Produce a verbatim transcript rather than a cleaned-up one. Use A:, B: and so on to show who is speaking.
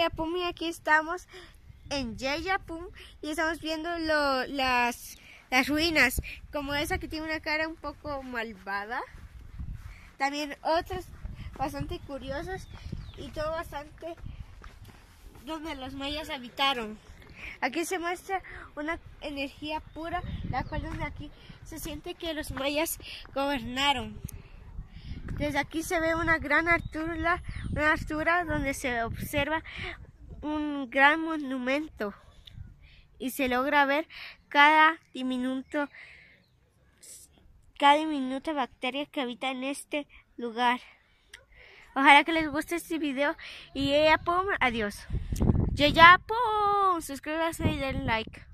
A: Yayapum y aquí estamos en Yayapum y estamos viendo lo, las, las ruinas, como esa que tiene una cara un poco malvada. También otras bastante curiosas y todo bastante donde los mayas habitaron. Aquí se muestra una energía pura, la cual desde aquí se siente que los mayas gobernaron. Desde aquí se ve una gran altura, una altura donde se observa un gran monumento y se logra ver cada diminuto, cada diminuta bacteria que habita en este lugar. Ojalá que les guste este video y Yayapum, adiós. Yayapum, suscríbanse y den like.